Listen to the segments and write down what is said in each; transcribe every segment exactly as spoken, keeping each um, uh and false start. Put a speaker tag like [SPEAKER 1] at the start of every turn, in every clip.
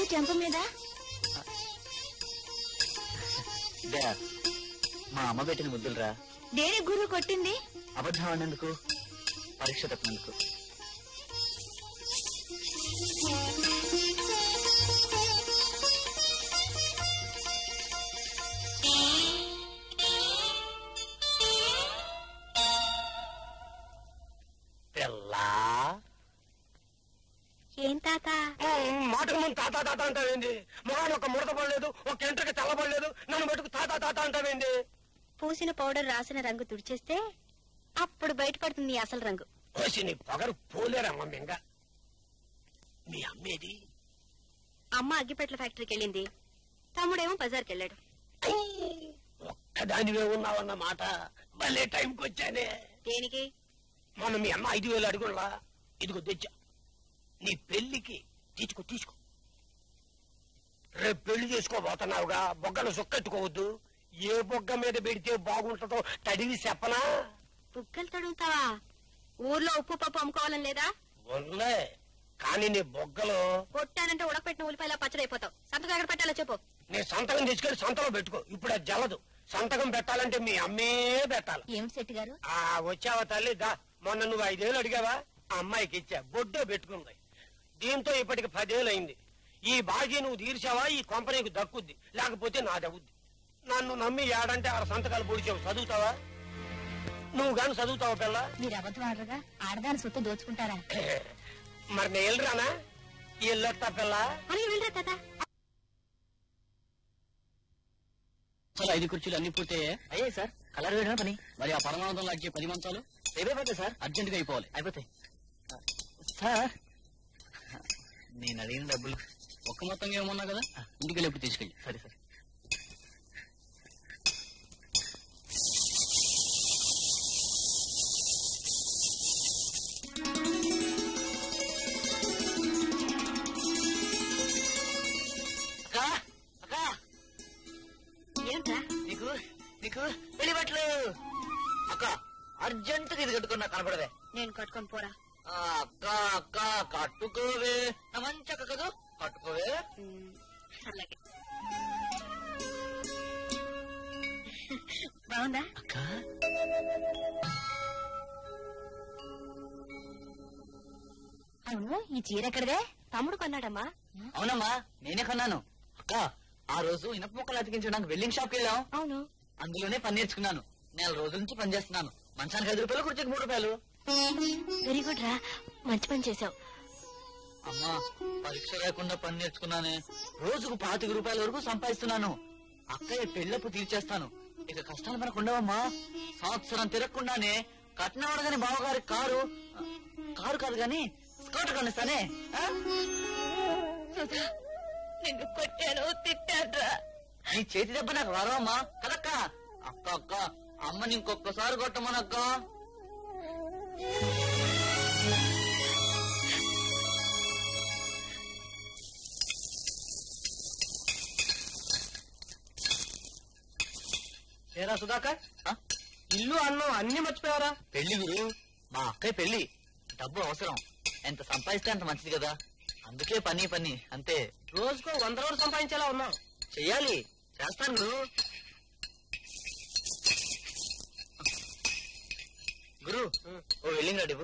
[SPEAKER 1] చెంప మీద
[SPEAKER 2] మా అమ్మ పెట్టిన ముద్దులరా.
[SPEAKER 1] దేని గురువు కొట్టింది?
[SPEAKER 2] అబద్ధం అన్నందుకు, పరీక్ష తప్పినందుకు.
[SPEAKER 1] ఏం తాత
[SPEAKER 3] మాటకు ముందు తాత తాత అంటావేంది? మొహాన్ని ఒక ముడత పడలేదు, ఒక ఎంట్రకి తెల్లబడలేదు, నన్ను మటుకు తాత తాత అంటావేంది?
[SPEAKER 1] పూసిన పౌడర్ రాసిన రంగు తుడిచేస్తే అప్పుడు బయటపడుతుంది అసలు రంగు.
[SPEAKER 3] నీ పొగరు పోలేరమ్మ మింగ. మీ అమ్మేది?
[SPEAKER 1] అమ్మ అగ్గిపెట్ల ఫ్యాక్టరీకి వెళ్ళింది, తమ్ముడేమో బజార్కి వెళ్ళాడు.
[SPEAKER 3] ఒక్కదానివే ఉన్నావన్న మాట. మళ్ళీ టైంకి వచ్చానే.
[SPEAKER 1] దేనికి?
[SPEAKER 3] మొన్న మీ అమ్మ ఐదు వేలు అడుగులా, ఇదిగో తెచ్చా. నీ పెళ్లికి తీసుకో తీసుకో. రేపు పెళ్లి చేసుకోబోతున్నావుగా, బొగ్గలు సుక్కెట్టుకోవద్దు. ఏ బొగ్గ మీద పెడితే బాగుంటుందో తడివి చెప్పనా?
[SPEAKER 1] బుగ్గలు తడుగుతావా? ఊర్లో ఉప్పు పప్పు అమ్ముకోవాలని లేదా?
[SPEAKER 3] ఉన్నే, కానీ నీ బొగ్గలు
[SPEAKER 1] కొట్టానంటే ఉడకపెట్టిన ఉల్లిపాయలా పచ్చడి అయిపోతావు. సంతకం ఎక్కడ పెట్టాలో చెప్పు.
[SPEAKER 3] నీ సంతకం తీసుకెళ్లి సంతలో పెట్టుకో. ఇప్పుడు అది జల్లదు. సంతకం పెట్టాలంటే మీ అమ్మే పెట్టాలి.
[SPEAKER 1] ఏమిటి శెట్టి గారు?
[SPEAKER 3] ఆ వచ్చావా తల్లి? దా, మొన్న నువ్వు ఐదేళ్ళు అడిగావా, ఆ అమ్మాయికి ఇచ్చా. బొడ్డో పెట్టుకుంది. దీంతో ఇప్పటికి పదేళ్ళు అయింది. ఈ బాజీ నువ్వు తీర్చావా, ఈ కంపెనీకి దక్కుద్ది, లేకపోతే నాదవుద్ది. నన్ను నమ్మి ఏడంటే ఆరు సంతకాలు పొడిచావు. చదువుతావా? నువ్వు గాని చదువుతావా పిల్ల?
[SPEAKER 1] మీరు అబద్ధం ఆడరుగా, ఆడదాని సొత్తు దోచుకుంటారా?
[SPEAKER 3] మరి నేను వెళ్ళరానా? వెళ్ళొస్తా పిల్ల.
[SPEAKER 1] అని వెళ్ళరా తాత.
[SPEAKER 2] అసలు ఐదు కుర్చీలు అన్ని పూర్తయ్యాయి? అయ్యాయి సార్. కలర్ వేయడమే పని. మరి ఆ పరమానందం లాంటి పది మంచాలు అయిపోతాయి సార్. అర్జెంట్ గా అయిపోవాలి. అయిపోతాయి సార్. నేను అడిగిన డబ్బులు ఒక్క మొత్తంగా ఏమన్నా కదా, ఇంటికి వెళ్ళి ఎప్పుడు తీసుకెళ్ళి. సరే సార్. నీకు నీకు పెళ్లి బట్టలు అక్క, అర్జెంట్ గా ఇది కట్టుకున్నా కనపడవే.
[SPEAKER 1] నేను కట్టుకొని పోరా.
[SPEAKER 2] అక్క అక్క కట్టుకోవే, నా మంచి అక్క కదా, కట్టుకోవే.
[SPEAKER 1] అలాగే. బాగుందా
[SPEAKER 2] అక్క?
[SPEAKER 1] అవును, ఈ చీర ఎక్కడదే? తమ్ముడు కొన్నాడమ్మా.
[SPEAKER 2] అవునమ్మా, నేనే కొన్నాను. అక్క, ఆ రోజు ఇనప మొక్కలు అతికించడానికి వెల్డింగ్ షాప్కి వెళ్ళాం.
[SPEAKER 1] అవును,
[SPEAKER 2] అందులోనే పని నేర్చుకున్నాను. నెల రోజుల నుంచి పని చేస్తున్నాను. మంచానికి ఐదు రూపాయలు, కుర్చీకి మూడు రూపాయలు.
[SPEAKER 1] వెరీ గుడ్ రా, మంచి పని చేసావు.
[SPEAKER 2] అమ్మా, పరీక్ష లేకుండా పని నేర్చుకున్నానే. రోజుకు పాతిక రూపాయల వరకు సంపాదిస్తున్నాను. అక్కయ్య పెళ్ళప్పు తీర్చేస్తాను. ఇక కష్టాలు మనకు ఉండవమ్మా. సంవత్సరం తిరగకుండానే కట్నం అడగానే బావగారి కారు కారు కాదు గాని స్కూటర్ కొనిస్తానే.
[SPEAKER 1] నిన్ను కొట్టాను, తిట్టాడ్రా.
[SPEAKER 2] నీ చేతి దెబ్బ నాకు వరవమ్మా కదక్క. అక్క అక్క, అమ్మని ఇంకొకసారి కొట్టమనక్క.
[SPEAKER 3] ఏరా సుధాకర్, ఇల్లు అన్నం అన్ని మర్చిపోయారా?
[SPEAKER 2] పెళ్లి గురు, మా అక్కయ్య పెళ్లి. డబ్బు అవసరం. ఎంత సంపాదిస్తే అంత మంచిది కదా, అందుకే పని పని అంతే.
[SPEAKER 3] రోజుకో వంద రోజులు సంపాదించేలా ఉన్నావు.
[SPEAKER 2] చెయ్యాలి, చేస్తాను గురు. గురు, ఓ వెళ్ళింగ్ రాడు.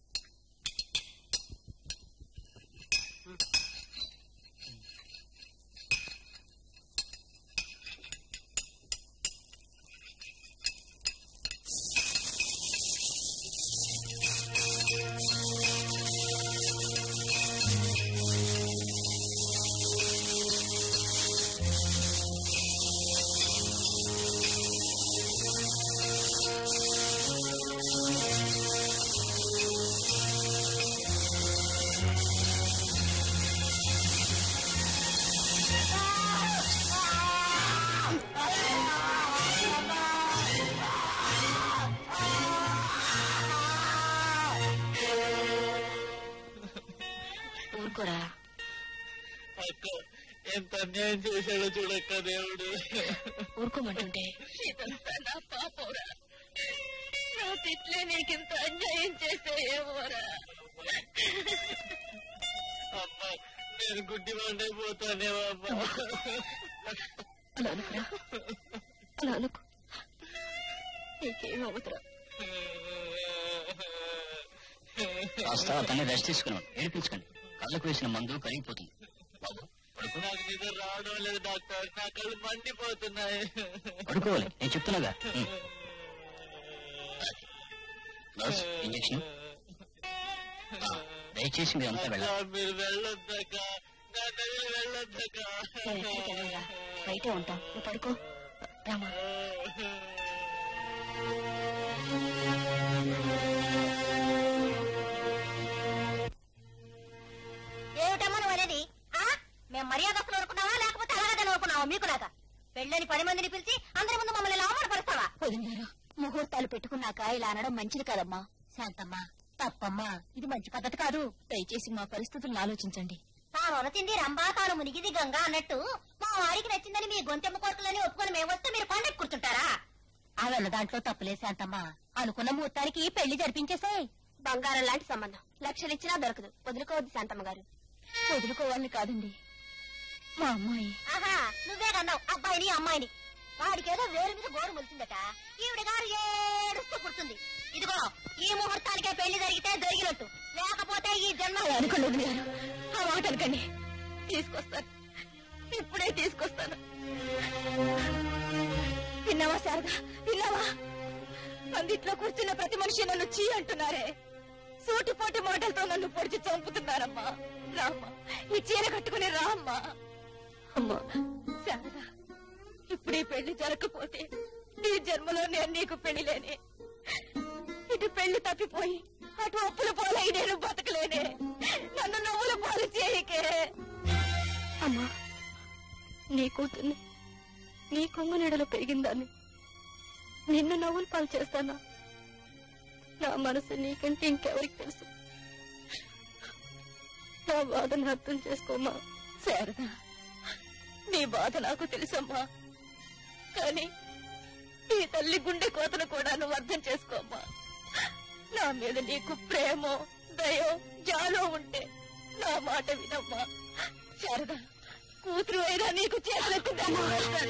[SPEAKER 1] ఊరుకోరా.
[SPEAKER 2] అక్క, ఎంత అన్యాయం చేశాడో చూడక్క దేవుడు.
[SPEAKER 1] ఊరుకోమంటుంటే ఇదంతా నా పాపరా. నా తిట్లే నీకింత అన్యాయం చేస్తే ఏమోరా.
[SPEAKER 2] అమ్మ, నేను నేను గుడ్డి వండైపోతానేమో అమ్మా.
[SPEAKER 1] అలా అనుకురా, అలా అనుకు, నీకేమీ అవుతురా.
[SPEAKER 4] కాస్త అతన్ని రెస్ట్ తీసుకున్నాడు, ఏడిపించకండి. కళ్ళకు వేసిన మందు కరిగిపోతుంది. బాబు పడుకో.
[SPEAKER 2] నాకు నిద్ర రావడం లేదు డాక్టర్, నా కళ్ళు మండిపోతున్నాయి.
[SPEAKER 4] పడుకోవాలి, నేను చెప్తున్నాగా. ఇంజక్షన్ దయచేసి మీరు అంతా వెళ్ళాలి.
[SPEAKER 2] మీరు వెళ్ళొద్దాక, నా దగ్గర వెళ్ళొద్దాక.
[SPEAKER 1] బయటే ఉంటాం, నువ్వు పడుకో. రామా ఏమిటమ్మా నువ్వు అనేది? మేము మర్యాదస్తులు అనుకున్నావా లేకపోతే అలాగదని అనుకున్నావా? మీకు లాగా పెళ్ళని పది మందిని పిలిచి అందరి ముందు మమ్మల్ని అవమానపరుస్తావా? వదిలేరు, ముహూర్తాలు పెట్టుకున్నాక ఇలా అనడం మంచిది కాదమ్మా. శాంతమ్మా, తప్పమ్మా, ఇది మంచి పద్ధతి కాదు. దయచేసి మా పరిస్థితులను ఆలోచించండి. తాను వరచింది రంభా, తాను మునిగిది గంగా అన్నట్టు మా వారికి నచ్చిందని మీ గొంతెమ్మ కోరికలని ఒప్పుకొని మేము వస్తే మీరు పండగ కూర్చుంటారా? ఆ వెళ్ళ దాంట్లో తప్పులే శాంతమ్మా. అనుకున్న ముహూర్తానికి పెళ్లి జరిపించేసే. బంగారం లాంటి సంబంధం లక్షలు ఇచ్చినా దొరకదు. వదులుకోవద్దు శాంతమ్మ గారు. వదులుకోవాలని కాదండి, మా అమ్మాయి. ఆహా, నువ్వే కన్నావు అబ్బాయిని అమ్మాయిని. వాడికేదో వేరు మీద గోరు ములిసిందట, ఈవిడ గారు ఏడుస్తూ పుడుతుంది. ఇదిగో ఈ ముహూర్తానికే పెళ్లి జరిగితే జరిగినట్టు, లేకపోతే ఈ జన్మ అనుకోండి. ఆ మాట అనుకోండి, తీసుకొస్తాను, ఇప్పుడే తీసుకొస్తాను. విన్నావా శారదా, విన్నావా? అందిట్లో కూర్చున్న ప్రతి మనిషి నన్ను చీ అంటున్నారే. సూటిపోటి మాటలతో నన్ను పొడిచి చంపుతున్నారమ్మా. రామ్మా, ఈ చీర కట్టుకుని రామ్మా. అమ్మా శారదా, ఇప్పుడు ఈ పెళ్లి జరగకపోతే ఈ జన్మలో నేను నీకు పెళ్లి లేనే. ఇటు పెళ్లి తప్పిపోయి అటు అప్పుల పోలై నేను బతకలేనే. నన్ను నవ్వుల పాలు చేయకే. అమ్మా, నీ కూతుర్ని నీ కొంగు నీడలో పెరిగిందాన్ని నిన్ను నవ్వుల పాలు చేస్తానా? నా మనసు నీకంటే ఇంకెవరికి తెలుసు? నా బాధను అర్థం చేసుకోమ్మా. శారదా, నీ బాధ నాకు తెలుసమ్మా, కానీ నీ తల్లి గుండె కోతను కూడా నువ్వు అర్థం చేసుకోమ్మా. నా మీద నీకు ప్రేమో దయో జాలో ఉంటే నా మాట వినమ్మా. శారదా, కూతురు అయినా నీకు చేతులెత్తుతాను.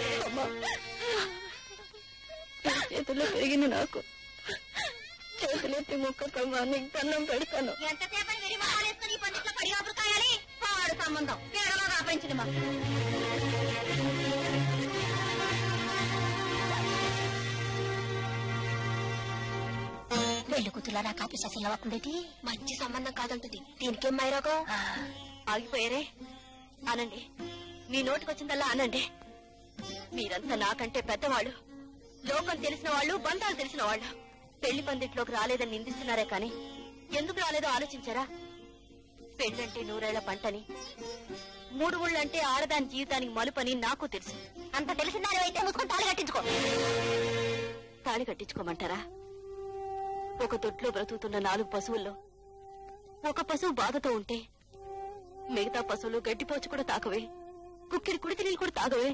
[SPEAKER 1] చేతుల్లో పెరిగిన నాకు చేతులెత్తి మొక్కకమ్మా, నీకు దండం పెడతాను. సంబంధం పెంచింది మా పెళ్లి కూతులా నా కాపీ ససలు అవ్వకుండేది. మంచి సంబంధం కాదంటుంది. దీనికేం మైరాగో? ఆగిపోయారే. అనండి, మీ నోటికొచ్చిందల్లా అనండి. మీరంతా నాకంటే పెద్దవాళ్ళు, లోకం తెలిసిన వాళ్ళు, బంధాలు తెలిసిన వాళ్ళు. పెళ్లి పందిట్లోకి రాలేదని నిందిస్తున్నారే కాని ఎందుకు రాలేదో ఆలోచించారా? పెళ్ళంటే నూరేళ్ల పంటని, మూడు ఊళ్ళంటే ఆడదాని జీవితానికి మలుపని నాకు తెలుసు. అంత తెలిసినారో అయితే ముసుకొని తాళి కట్టించుకో. తాళి కట్టించుకోమంటారా? ఒక దొడ్లో బ్రతుకుతున్న నాలుగు పశువుల్లో ఒక పశువు బాధతో ఉంటే మిగతా పశువులు గడ్డిపోచు కూడా తాకవే, కుక్కిరి కుడితి నీళ్ళు కూడా తాగవే.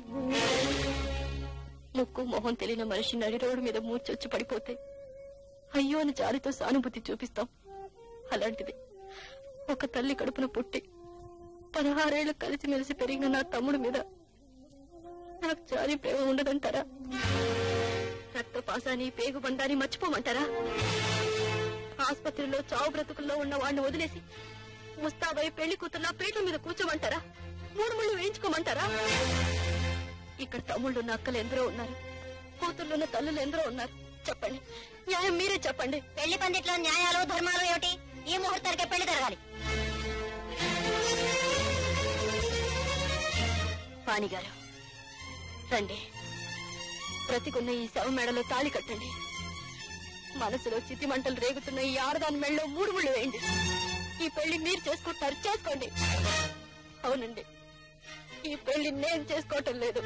[SPEAKER 1] ముక్కు మొహం తెలియని మనిషి నడి రోడ్డు మీద మూర్చొచ్చి పడిపోతే అయ్యో అని జాలితో సానుభూతి చూపిస్తాం. అలాంటిది ఒక తల్లి కడుపున పుట్టి పదహారేళ్లు కలిసిమెలిసి పెరిగిన నా తమ్ముడి మీద నాకు జాలి ప్రేమ ఉండదంటారా? రక్తపాసాన్ని పేగు బంధాన్ని మర్చిపోమంటారా? ఆసుపత్రిలో చావు బ్రతుకుల్లో ఉన్న వాడిని వదిలేసి ముస్తాబై పెళ్లి కూతుర్లా పీటల మీద కూర్చోమంటారా? మూడు ముళ్ళు వేయించుకోమంటారా? ఇక్కడ తమ్ముళ్ళున్న అక్కలు ఎందరో ఉన్నారు, కూతుర్లున్న తల్లులు ఎందరో ఉన్నారు. చెప్పండి, న్యాయం మీరే చెప్పండి. పెళ్లి పందిట్లో న్యాయాలు ధర్మాలు ఏమిటి? ఈ ముహూర్తానికే పెళ్లి జరగాలి. పాణిగారు రండి, బ్రతికున్న ఈ శవ మెడలో తాళి కట్టండి. మనసులో చితి మంటలు రేగుతున్న ఈ ఆడదాని మెడలో మూడు ముళ్ళు వేయండి. ఈ పెళ్లి మీరు చేసుకుంటారు, చేసుకోండి. అవునండి, ఈ పెళ్లి నేను చేసుకోవటం లేదు.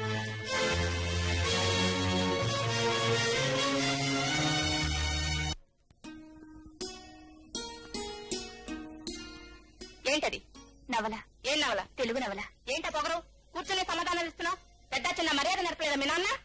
[SPEAKER 1] ఏంటది? నవల. ఏం నవల? తెలుగు నవల. ఏంట పొగరు? కూర్చొని సమాధానాలు ఇస్తున్నావు. పెద్ద చిన్న మర్యాద నేర్పలేదా మీ నాన్న?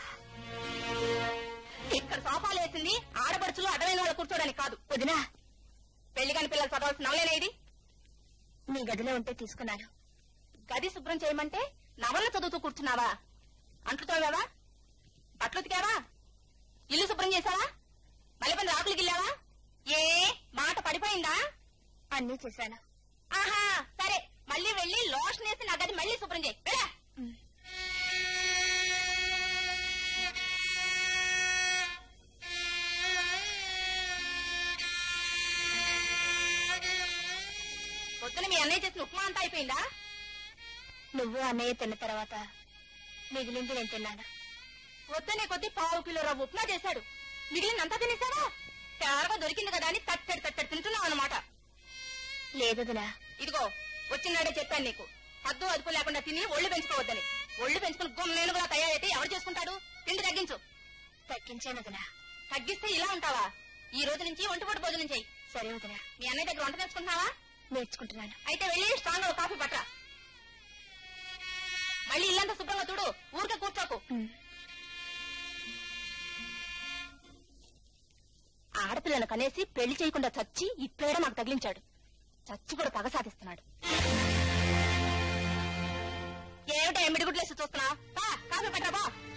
[SPEAKER 1] ఇక్కడ సోఫాలు వేసింది ఆడపడుచులు అడ్డమైన వాళ్ళు కూర్చోడానికి కాదు. వదినా, పెళ్లి కాని పిల్లలు చదవాల్సిన నవలేనా ఇది? మీ గదిలో ఉంటే తీసుకున్నాను. గది శుభ్రం చేయమంటే నవల చదువుతూ కూర్చున్నావా? అంట్లు తోవావా? బట్టలు ఉతికావా? ఇల్లు శుభ్రం చేశావా? మళ్ళీ పని రాకులు గిల్లావా? ఏ మాట పడిపోయిందా? అన్నీ చేశాను. ఆహా సరే, మళ్ళీ వెళ్ళి లోషన్ వేసి నా గది మళ్ళీ శుభ్రం చేయి. పొద్దున మీ అన్నయ్య చేసిన ఉప్మా అంతా అయిపోయిందా? నువ్వు అన్నయ్య తిన్న తర్వాత మిగిలింది నేను తిన్నాను. వద్దనే కొద్ది పావు కిలో రవ్వ ఉప్మా చేశాడు, మిగిలినంతా తినేసావా? తేరగా దొరికింది కదా అని తట్టడి తట్టడి తింటున్నావు అనమాట. లేదదినా, ఇదిగో వచ్చినాడే చెప్పాను నీకు, హద్దు అదుపు లేకుండా తిని ఒళ్ళు పెంచుకోవద్దని. ఒళ్ళు పెంచుకుని గుమ్మేనుగులా తయారైతే ఎవరు చేసుకుంటాడు? తిండి తగ్గించు. తగ్గించానదినా. తగ్గిస్తే ఇలా ఉంటావా? ఈ రోజు నుంచి ఒంటిపూట భోజనం చెయ్యి. సరే వదినా. మీ అన్నయ్య దగ్గర వంట నేర్చుకుంటున్నావా? నేర్చుకుంటున్నాను. అయితే వెళ్ళి స్ట్రాంగ్ గా కాఫీ పట్ట. మళ్ళీ ఇల్లంతా శుభ్రంగా చూడు, ఊరికే కూర్చోకు. ఆడపిల్లను కనేసి పెళ్లి చేయకుండా చచ్చి ఇప్పుడే నాకు తగిలించాడు. చచ్చి కూడా పగ సాధిస్తున్నాడు. ఏమిటా మిడిగుడ్లేసి చూస్తున్నావు? కాఫీ పట్టరా బా.